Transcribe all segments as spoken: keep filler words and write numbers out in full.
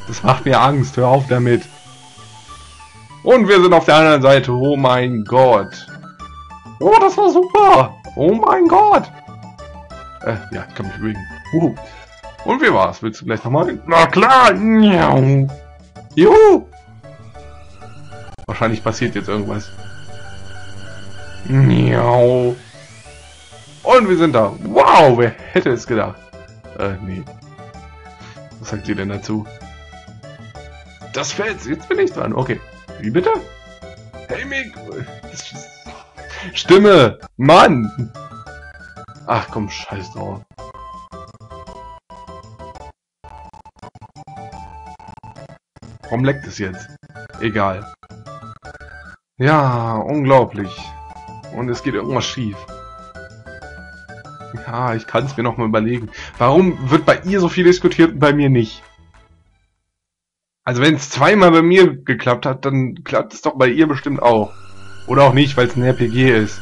Das macht mir Angst. Hör auf damit. Und wir sind auf der anderen Seite. Oh mein Gott. Oh, das war super. Oh mein Gott. Äh, ja, ich kann mich bewegen. Uh. Und wie war's? Willst du gleich nochmal? Na klar. Juhu. Wahrscheinlich passiert jetzt irgendwas. Miau. Und wir sind da. Wow, wer hätte es gedacht? Äh, nee. Was sagt ihr denn dazu? Das fällt. Jetzt bin ich dran. Okay. Wie bitte? Hey, Mick. Stimme. Mann. Ach komm, scheiß drauf. Warum leckt es jetzt? Egal. Ja, unglaublich. Und es geht irgendwas schief. Ja, ich kann es mir noch mal überlegen. Warum wird bei ihr so viel diskutiert und bei mir nicht? Also wenn es zweimal bei mir geklappt hat, dann klappt es doch bei ihr bestimmt auch. Oder auch nicht, weil es ein R P G ist.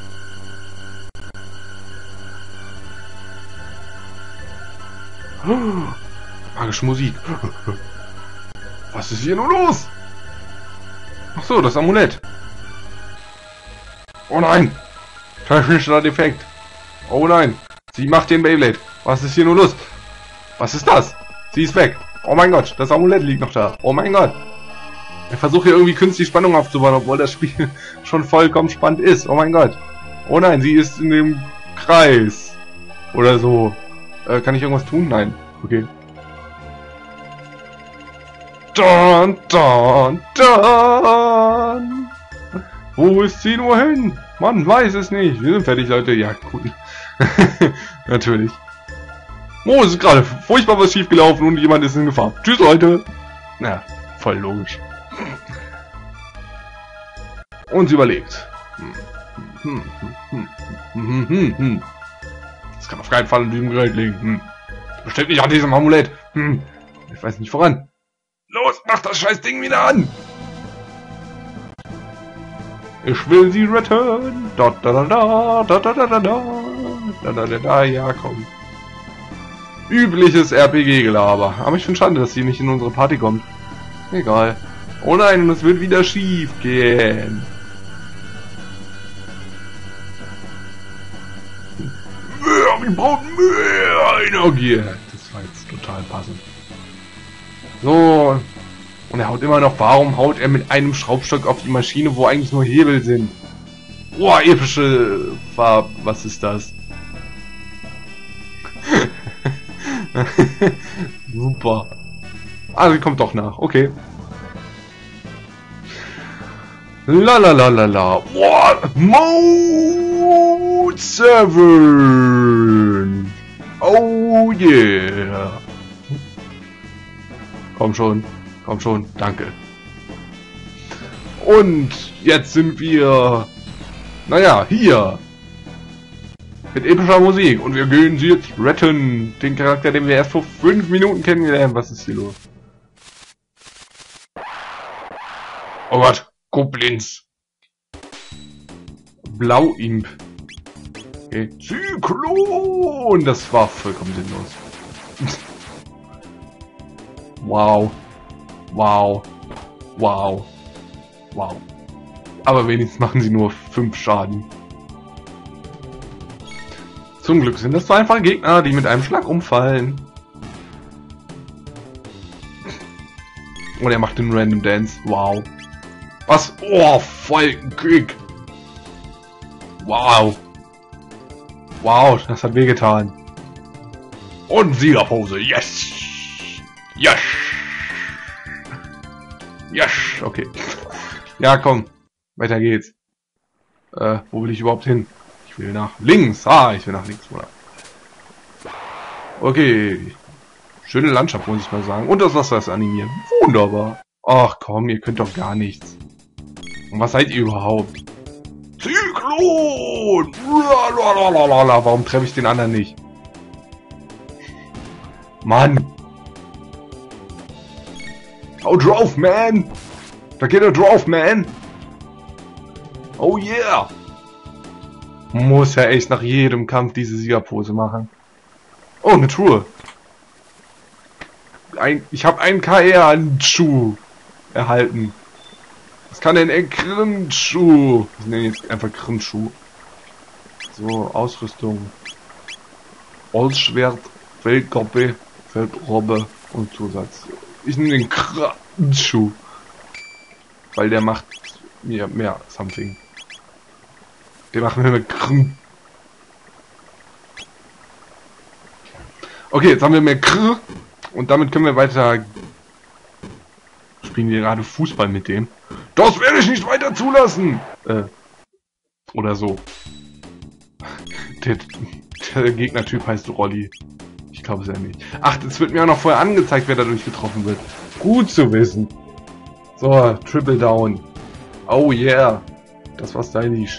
Oh, magische Musik. Was ist hier nur los? Ach so, das Amulett. Oh nein! Technischer Defekt. Oh nein! Sie macht den Beyblade. Was ist hier nur los? Was ist das? Sie ist weg. Oh mein Gott, das Amulett liegt noch da. Oh mein Gott. Ich versuche hier irgendwie künstlich Spannung aufzubauen, obwohl das Spiel schon vollkommen spannend ist. Oh mein Gott. Oh nein, sie ist in dem Kreis. Oder so. Äh, kann ich irgendwas tun? Nein. Okay. Dun, dun, dun. Wo ist sie nur hin? Man weiß es nicht. Wir sind fertig, Leute. Ja, cool. Natürlich. Oh, es ist gerade furchtbar was schief gelaufen und jemand ist in Gefahr. Tschüss, Leute. Na, voll logisch. Und sie überlebt. Hm, hm, hm, hm, hm. Das kann auf keinen Fall in diesem Gerät liegen. Hm. Bestimmt nicht an diesem Amulett. Hm. Ich weiß nicht voran. Los, mach das scheiß Ding wieder an! Ich will sie retten! Da da da da da da da da da da da da da, ja komm. Übliches R P G-Gelaber. Aber ich finde schade, dass sie nicht in unsere Party kommt. Egal. Oh nein, und es wird wieder schief gehen. Wir brauchen mehr Energie. Das war jetzt total passend. So. Und er haut immer noch. Warum haut er mit einem Schraubstock auf die Maschine, wo eigentlich nur Hebel sind? Boah, epische Farb. Was ist das? Super. Ah, sie kommt doch nach. Okay. La la la la la. Boah. Mode sieben. Oh yeah. Komm schon. Komm schon. Danke. Und jetzt sind wir... Naja, hier. Mit epischer Musik. Und wir gehen sie jetzt retten. Den Charakter, den wir erst vor fünf Minuten kennengelernt. Was ist hier los? Oh Gott. Goblins. Blau-Imp. Okay. Zyklon. Das war vollkommen sinnlos. Wow. Wow. Wow. Wow. Aber wenigstens machen sie nur fünf Schaden. Zum Glück sind das so einfache Gegner, die mit einem Schlag umfallen. Und er macht den Random Dance. Wow. Was? Oh, Falkenkick. Wow. Wow, das hat wehgetan. Und Siegerpose. Yes. Yes. Yes. Okay. Ja, komm. Weiter geht's. Äh, wo will ich überhaupt hin? Ich will nach links. Ah, ich will nach links, oder? Okay. Schöne Landschaft, muss ich mal sagen. Und das Wasser ist animiert. Wunderbar. Ach komm, ihr könnt doch gar nichts. Und was seid ihr überhaupt? Zyklon! Lalalala. Warum treffe ich den anderen nicht? Mann! Oh, drauf, man! Da geht er drauf, man! Oh yeah! Muss ja echt nach jedem Kampf diese Siegerpose machen. Oh, eine Truhe. ein, ich habe einen K R-Handschuh erhalten. Was kann denn ein Grindschuh? Ich nenne jetzt einfach Grindschuh. So, Ausrüstung. Holzschwert, Feldkoppe, Feldrobbe und Zusatz. Ich nehme den Grindschuh. Weil der macht mir mehr something. Der macht mir mehr Grin. Okay, jetzt haben wir mehr Gr. Und damit können wir weiter. Spielen wir gerade Fußball mit dem. Das werde ich nicht weiter zulassen! Äh. Oder so. Der, der Gegnertyp heißt Rolli. Ich glaube es ja nicht. Ach, es wird mir auch noch vorher angezeigt, wer dadurch getroffen wird. Gut zu wissen. So, Triple Down. Oh yeah. Das war stylisch.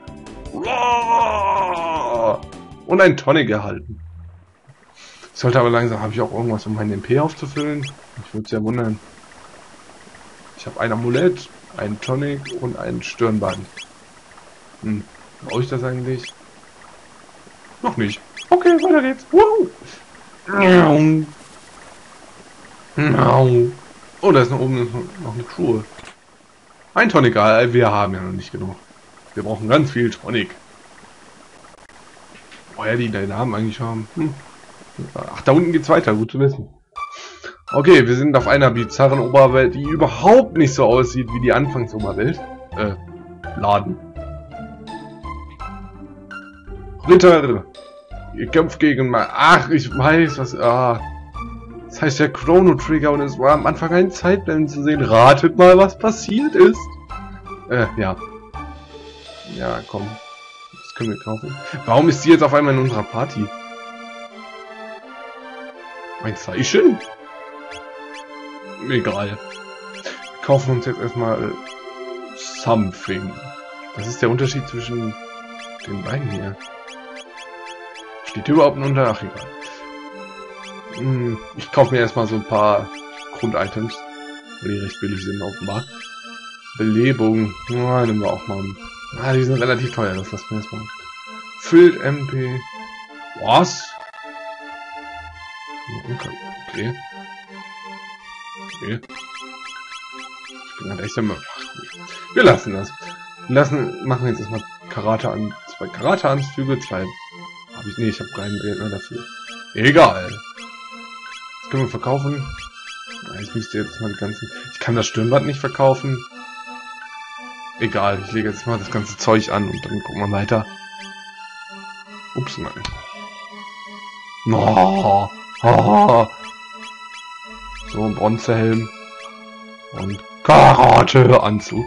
Und ein Tonic erhalten. Ich sollte aber langsam, habe ich auch irgendwas, um meinen M P aufzufüllen? Ich würde es ja wundern. Ich habe ein Amulett, ein Tonic und ein Stirnband. Hm, brauche ich das eigentlich? Noch nicht. Okay, weiter geht's. Wow. Oh, da ist noch oben noch eine Truhe. Ein Tonic, wir haben ja noch nicht genug. Wir brauchen ganz viel Tonic. Woher die deinen Namen eigentlich haben? Hm. Ach, da unten geht's weiter, gut zu wissen. Okay, wir sind auf einer bizarren Oberwelt, die überhaupt nicht so aussieht wie die Anfangsoberwelt. Äh, Laden. Ritter, ihr kämpft gegen mal. Ach, ich weiß, was. Ah. Das heißt ja Chrono Trigger und es war am Anfang ein Zeitblenden zu sehen. Ratet mal, was passiert ist. Äh, ja. Ja, komm. Das können wir kaufen. Warum ist sie jetzt auf einmal in unserer Party? Ein Zeichen? Egal. Wir kaufen uns jetzt erstmal something. Was ist der Unterschied zwischen den beiden hier? Steht hier überhaupt ein Unter? Ach, egal. Hm, ich kaufe mir erstmal so ein paar Grunditems, weil die recht billig sind, offenbar. Belebung. Ja, nehmen wir auch mal. Ah, die sind relativ teuer, das lassen wir erstmal. Füllt M P. Was? Okay. Okay. Ich bin halt echt immer. Wir lassen das. Wir lassen, machen jetzt erstmal Karate an. Zwei Karate-Anzüge, zwei. Hab ich. Nee, ich habe keinen Geld mehr dafür. Egal. Das können wir verkaufen. Ich müsste jetzt mal die ganzen. Ich kann das Stirnband nicht verkaufen. Egal, ich lege jetzt mal das ganze Zeug an und dann gucken wir weiter. Ups, nein. No. Oh. So, ein Bronzehelm. Und Karate-Anzug.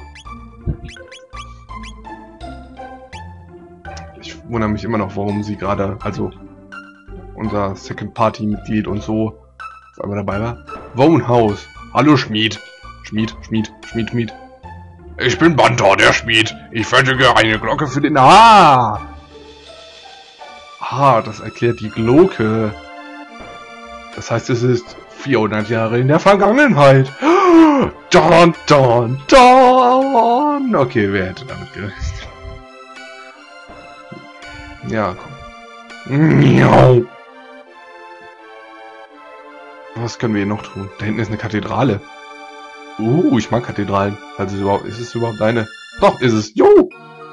Ich wundere mich immer noch, warum sie gerade, also unser Second-Party-Mitglied und so, auf einmal dabei war. Wohnhaus. Hallo Schmied. Schmied, Schmied, Schmied, Schmied. Ich bin Bantor, der Schmied. Ich fertige eine Glocke für den... Ah! Ah, das erklärt die Glocke. Das heißt, es ist vierhundert Jahre in der Vergangenheit. Don, don, don. Okay, wer hätte damit gerechnet? Ja, komm. Miau. Was können wir hier noch tun? Da hinten ist eine Kathedrale. Uh, ich mag Kathedralen. Also überhaupt, ist es überhaupt eine? Doch, ist es. Jo!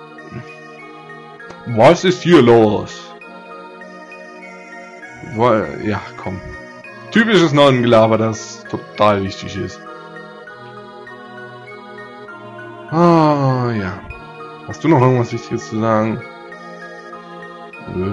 Was ist hier los? Ja, komm. Typisches Nonnengelaber, das total wichtig ist. Ah, ja. Hast du noch irgendwas Wichtiges zu sagen? Nö.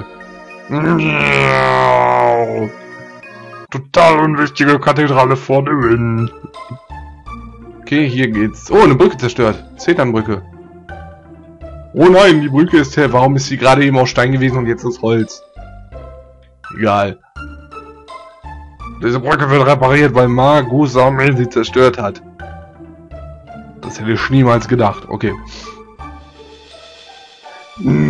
Total unwichtige Kathedrale vorne hin. Okay, hier geht's. Oh, eine Brücke zerstört. Zeternbrücke. Oh nein, die Brücke ist her. Warum ist sie gerade eben aus Stein gewesen und jetzt aus Holz? Egal. Diese Brücke wird repariert, weil Magusame sie zerstört hat. Das hätte ich niemals gedacht. Okay.